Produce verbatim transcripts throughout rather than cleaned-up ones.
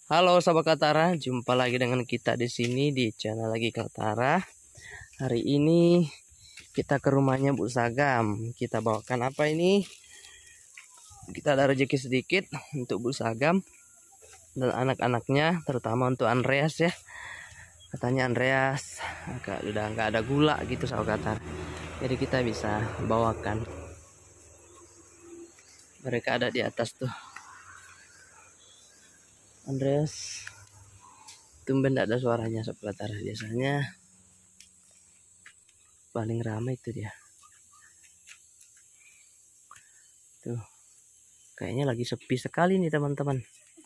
Halo sahabat Kaltara, jumpa lagi dengan kita di sini di channel lagi Kaltara. Hari ini kita ke rumahnya Bu Sagam. Kita bawakan apa ini? Kita ada rezeki sedikit untuk Bu Sagam dan anak-anaknya, terutama untuk Andreas ya. Katanya Andreas agak udah nggak ada gula gitu sahabat Kaltara. Jadi kita bisa bawakan. Mereka ada di atas tuh. Andreas tumben tidak ada suaranya sahabat Kaltara. Biasanya paling ramai itu dia. Tuh, kayaknya lagi sepi sekali nih teman-teman.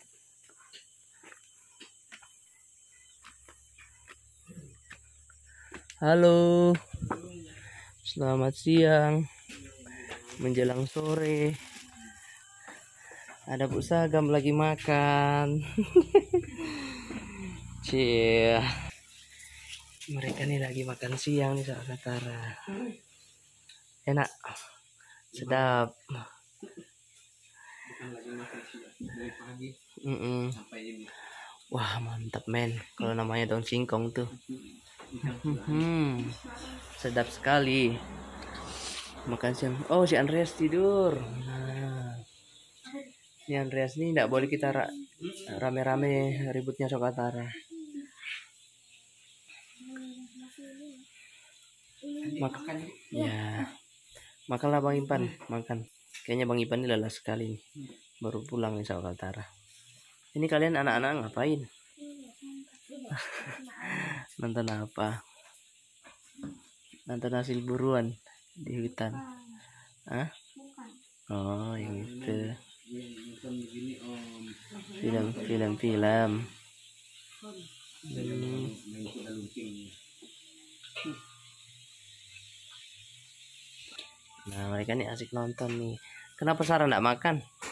Halo, selamat siang menjelang sore. Ada Bu Sagam lagi makan. Cie, mereka nih lagi makan siang nih sahabat Kaltara. Enak, sedap. Mm -mm. Wah mantap men, kalau namanya daun singkong tuh. Hmm, sedap sekali makan siang. Oh si Andreas tidur. Nah, si Andreas nih tidak boleh kita rame-rame ributnya sahabat Kaltara. Makan ya, makanlah Bang Ipan, makan. Kayaknya Bang Ipan ini lelah sekali nih. Baru pulang nih sahabat Kaltara. Ini kalian anak-anak ngapain? Nonton apa? Nonton hasil buruan di hutan. Hah? Oh yang itu. Film-film film. Hmm. Nah mereka nih asik nonton nih. Kenapa Sarah enggak makan?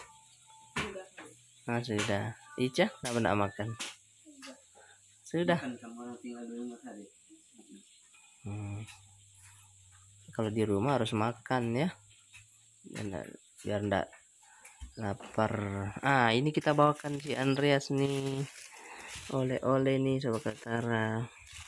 Ah sudah. Ica kenapa enggak makan? Sudah. Hmm. Kalau di rumah harus makan ya. Biar enggak lapar. Ah ini kita bawakan si Andreas nih. Oleh-oleh nih sahabat Kaltara.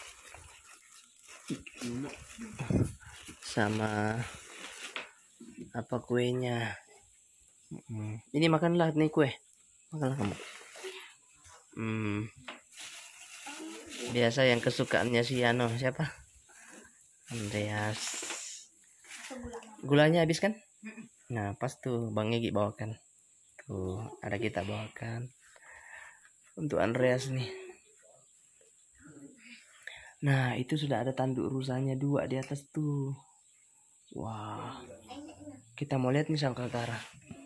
Sama apa kuenya. Hmm. Ini makanlah nih kue. Makanlah kamu. Hmm. Biasa yang kesukaannya si Ano siapa? Andreas. Gulanya habis kan? Nah pas tuh Bang Egi bawakan. Tuh ada kita bawakan untuk Andreas nih. Nah itu sudah ada tanduk rusanya dua di atas tuh. Wah, kita mau lihat nih sahabat Kaltara.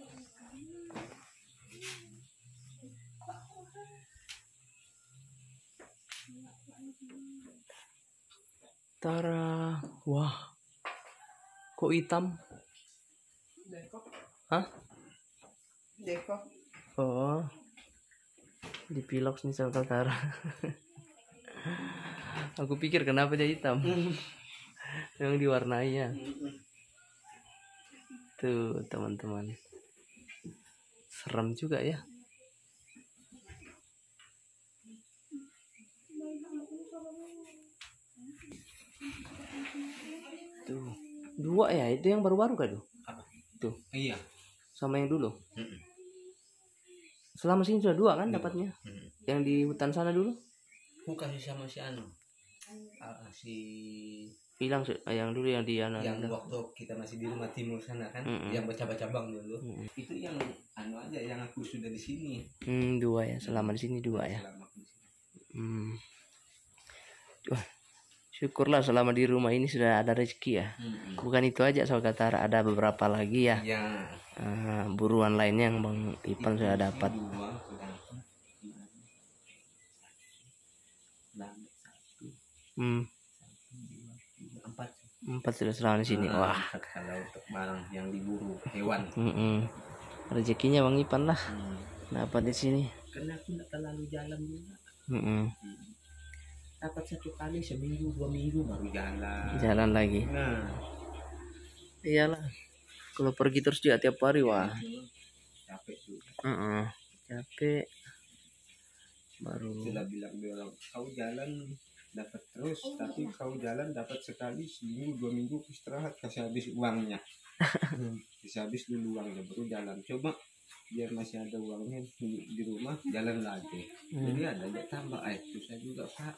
Tara, wah, kok hitam? Hah? Oh, dipiloks nih sahabat Kaltara. Aku pikir kenapa dia hitam. Yang diwarnainya. Tuh teman-teman. Serem juga ya. Tuh. Dua ya, itu yang baru-baru kan tuh? Tuh. Iya. Sama yang dulu. Mm-mm. Selama sini sudah dua kan Dua. dapatnya? Mm-mm. Yang di hutan sana dulu? Bukan sama si Anu. Ah, si Bilang yang dulu yang di Anu. yang waktu kita masih di rumah timur sana kan, Mm-mm. yang baca-bacabang dulu. Mm-mm. Itu yang anu aja yang aku sudah di sini. Hmm, dua ya, selama di sini dua ya. Selama di sini. Hmm. Wah, syukurlah selama di rumah ini sudah ada rezeki ya. Mm-mm. Bukan itu aja sahabat Kaltara, ada beberapa lagi ya. Ya. Uh, buruan lainnya yang Bang Ipan sudah dapat. Dua, Hmm. empat. Empat sudah selama di sini. Nah, wah. kalau untuk barang yang diburu hewan. Mm-mm. Rezekinya Bang Ipan lah. Hmm. Dapat di sini. Karena aku tidak terlalu jalan juga. Mm-mm. Dapat satu kali seminggu dua minggu baru jalan. Jalan lagi. Nah, iyalah. Kalau pergi terus juga tiap hari wah. Capek juga. Uh-uh. Capek. baru. Sudah bilang bilang kau jalan dapat terus, tapi kau jalan dapat sekali seminggu dua minggu istirahat, kasih habis uangnya. Kasih habis dulu uangnya baru jalan. Coba biar masih ada uangnya di, di rumah jalan lagi. Hmm. Jadi ada aja tambah, eh susah juga Pak.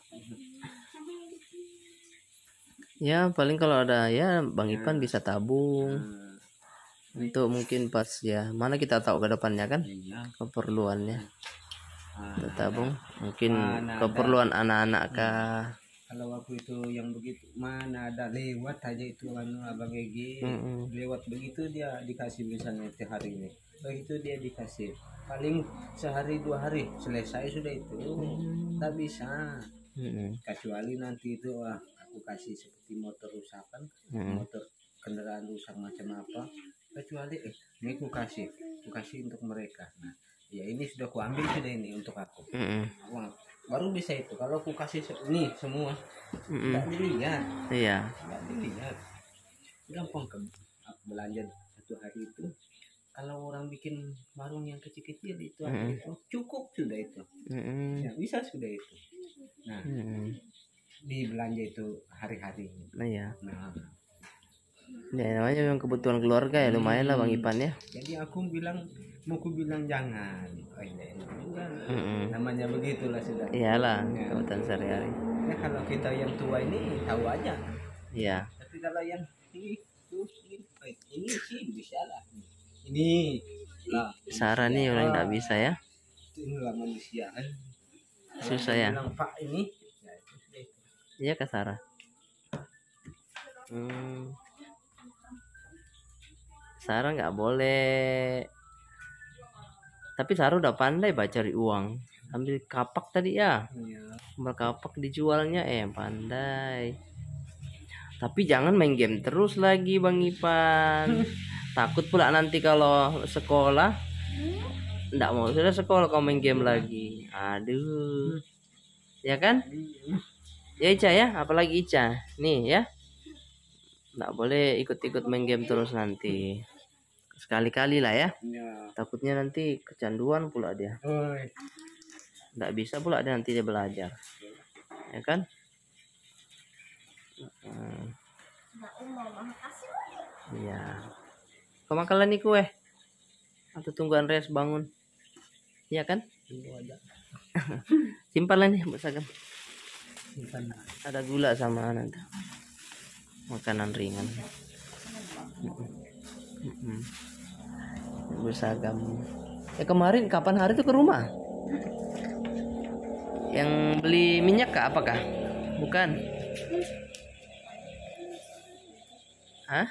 Ya paling kalau ada ya Bang Ipan bisa tabung Nah, untuk mungkin pas ya mana kita tahu ke depannya kan iya. keperluannya. Ah, Kita tabung mungkin Mana ada. keperluan anak-anak kah. Kalau waktu itu yang begitu mana ada lewat aja itu anu abang Egi, Mm-mm. lewat begitu dia dikasih misalnya tiap hari ini, begitu dia dikasih paling sehari dua hari selesai sudah itu. Tak bisa Mm-mm. kecuali nanti itu ah, aku kasih seperti motor rusakan, Mm-mm. motor kendaraan rusak macam apa, kecuali eh ini aku kasih aku kasih untuk mereka. Nah ya ini sudah aku ambil sudah ini untuk aku. Mm-mm. Wah, baru bisa itu kalau aku kasih se- ini semua Mm-mm. nggak dilihat, Iya. nggak dilihat, gampang ke belanja satu hari itu. Kalau orang bikin warung yang kecil-kecil itu Mm-mm. itu cukup sudah itu, Mm-mm. ya bisa sudah itu. Nah Mm-mm. di belanja itu hari-hari. Nah, iya. Nah Ya namanya memang kebutuhan keluarga ya lumayan lah Bang Ipan ya. jadi aku bilang mau aku bilang jangan, oh ini juga Mm-mm. namanya begitulah sudah. Iyalah Ya. kebutuhan sehari-hari. Ya kalau kita yang tua ini tahu aja. Iya. Tapi kalau yang ini tuh ini, eh, ini sih bisa lah. Ini lah. Sarah nih orang nggak bisa ya. Inilah manusia. Eh, Susah ya. Bilang Pak ini. Ya, itu sudah itu. Iya Kak Sarah. Hmm. Sarah nggak boleh. Tapi Sarah udah pandai baca cari uang. Ambil kapak tadi ya. Iya. Ambil kapak dijualnya eh pandai. Tapi jangan main game terus lagi Bang Ipan. Takut pula nanti kalau sekolah nggak mau sudah sekolah kau main game lagi. Aduh. Ya kan? Ya Ica ya, apalagi Ica. Nih ya. Nggak boleh ikut-ikut main game terus nanti. Sekali-kali lah ya. Ya. Takutnya nanti kecanduan pula dia. Oi. Nggak bisa pula dia nanti dia belajar. Ya kan? Hmm. Iya. Kau makan lah nih kue. Atau tunggu Andreas bangun. Iya kan? Tunggu aja. Simpan lah nih Mbak Sagam. Simpan. Ada gula sama nanti. Makanan ringan. Mm-mm. Bersagam. Ya kemarin kapan hari itu ke rumah? Yang beli minyak kah apakah? Bukan. Hah?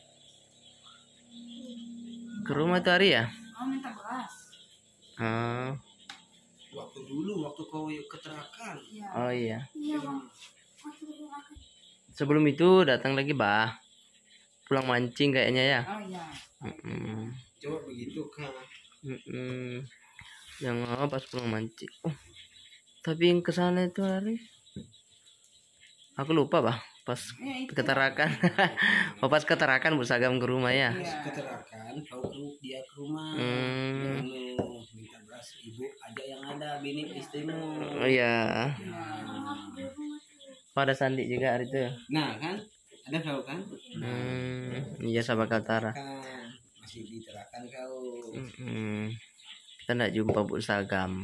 Ke rumah itu hari ya? Oh, minta beras. Ah, Waktu dulu waktu kau keterakan. Iya. oh iya. Iya, Bang. Sebelum itu datang lagi bah. Pulang mancing kayaknya ya. Oh iya. Mm-mm. Coba begitu kan. Mm-mm. Yang apa pas pulang mancing. Oh, tapi yang kesana itu hari. Aku lupa bah. Pas Ya, itu. keterakan. Oh pas keterakan Bersagam ke rumah ya. Iya. Keterakan kau ke dia ke rumah. Hmm. Dia mau minta beras ibu aja yang ada bini istrimu. Oh iya. Iya. Pada Sandi juga hari itu. Nah kan ada kau kan. Hmm, iya sahabat Kaltara. Kan masih diterakan kau. Mm-mm. Kita nggak jumpa Bu Sagam.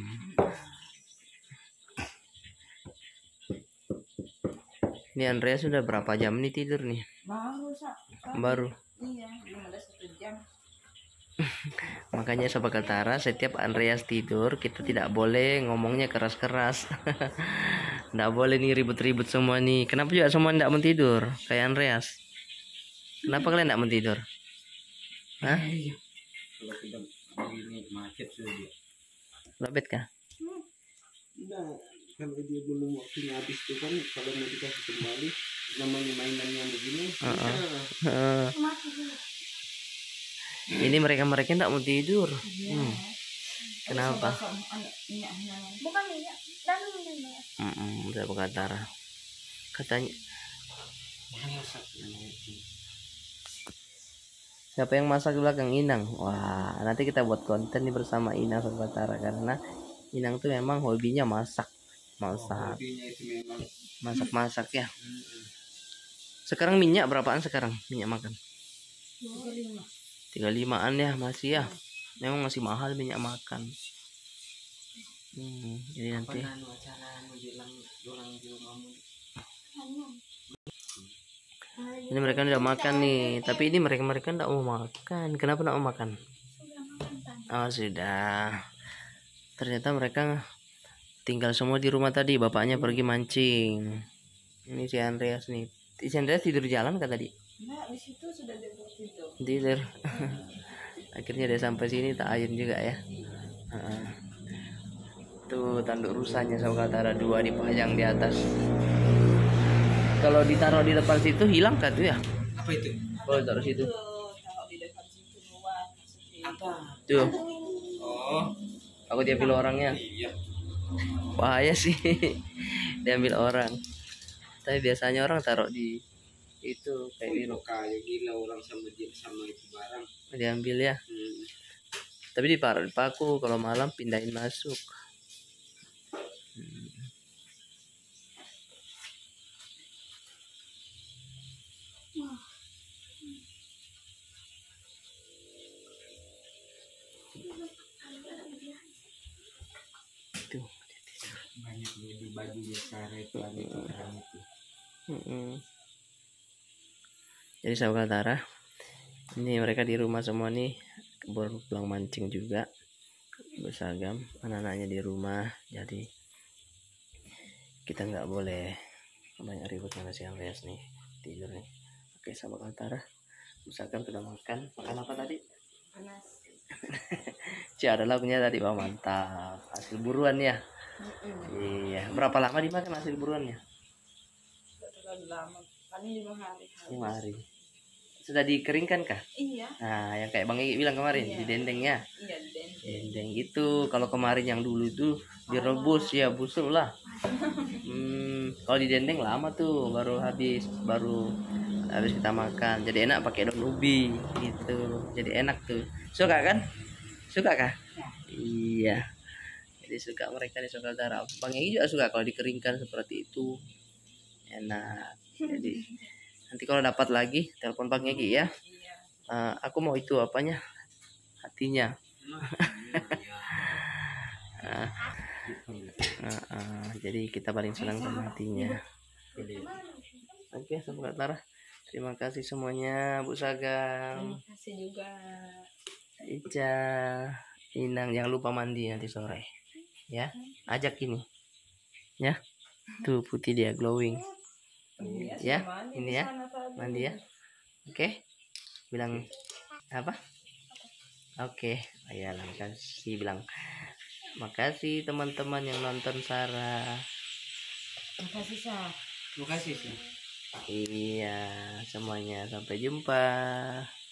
Ini Andrea sudah berapa jam nih tidur nih? Baru, Sa. Baru. Iya, belum ada satu jam. Makanya sahabat Kaltara setiap Andreas tidur kita tidak boleh ngomongnya keras-keras. Nggak boleh nih ribut-ribut semua nih. Kenapa juga semua nggak mau tidur kayak Andreas? Kenapa kalian nggak mau tidur? Hah? Kalau sudah begini macet sudah dia. Lobet kah? Enggak, kalau dia belum waktunya habis tuh kan kalau mau dikasih kembali namanya mainan yang begini. Uh-uh. Bisa. Heeh. Ini mereka-mereka nggak mau tidur. Iya. Hmm. Kenapa? Bukan minyak, dan minyak. Mm-mm, sahabat Kaltara. Katanya Masak namanya itu. siapa yang masak di belakang Inang? Wah, nanti kita buat konten nih bersama Inang sahabat Kaltara karena Inang tuh memang hobinya masak, Oh, masak, hobinya itu memang. masak-masak ya. Mm-mm. Sekarang minyak berapaan sekarang minyak makan? Tiga lima. tiga puluh limaan ya masih ya. Memang masih mahal minyak makan. Hmm, jadi nanti Anu acara anu bilang orang di rumahmu. ini mereka udah makan nih, tapi ini mereka mereka nggak mau makan. Kenapa nggak mau makan? Oh sudah. Ternyata mereka tinggal semua di rumah tadi. Bapaknya pergi mancing. Ini si Andreas nih. Si Andreas tidur jalan kan tadi? Nah, di situ sudah tidur. Tidur. Akhirnya dia sampai sini tak ayun juga ya. Heeh. Tuh tanduk rusanya sama Kaltara dua dipajang di atas. Kalau ditaruh di depan situ hilang kan tuh ya? Apa itu? Kalau taruh situ. Taruh di depan situ luas. Apa? Tuh, Oh, aku diambil orangnya. iya. Bahaya sih. Diambil orang. Tapi biasanya orang taruh di itu kayak di Itu kayak gila orang sama dia sama itu barang. diambil ya. Hmm. Tapi diparuh di paku kalau malam pindahin masuk. Hmm. Tuh. Banyak di bajunya karet banyak orang itu. Mm-mm. Jadi sahabat Kaltara, ini mereka di rumah semua nih, baru pulang mancing juga, berseragam, anak-anaknya di rumah. Jadi kita nggak boleh banyak ribut sama si Andreas nih, tidur nih. Oke sahabat Kaltara, misalkan sudah makan, makan apa tadi? Panas. Ci ada lagunya tadi, wah mantap, hasil buruan ya. Iya, berapa lama dimakan hasil buruannya? Terlalu lama. Paling lima hari. Lima hari. Sudah dikeringkan kah? Iya. Nah, yang kayak Bang Egi bilang kemarin, Iya. di dendengnya. Iya, Den. Dendeng itu, kalau kemarin yang dulu itu direbus ya busuk lah. Hmm, kalau di dendeng lama tuh, baru habis, baru habis kita makan. Jadi enak pakai daun ubi gitu. Jadi enak tuh. Suka kan? Suka kah? Iya. Jadi suka mereka di Sokal Tara. Bang Egi juga suka kalau dikeringkan seperti itu. Enak. Jadi nanti kalau dapat lagi telepon Bang Egi ya. Iya. Uh, aku mau itu apanya? Hatinya. uh, uh, uh, jadi kita paling senang sama hatinya. Oke, Sobat Lara. Terima kasih semuanya, Bu Sagam, Terima kasih juga. Ica, Inang. Jangan lupa mandi nanti sore. Ya, ajak ini. Ya. Tuh putih dia glowing. Iya, Ya, mandi ini di ya. sana tadi. Mandi ya. Oke. Bilang apa? Oke, ayolah kasih bilang makasih teman-teman yang nonton Sarah. Terima kasih, Sa. Terima kasih sih. Iya, semuanya sampai jumpa.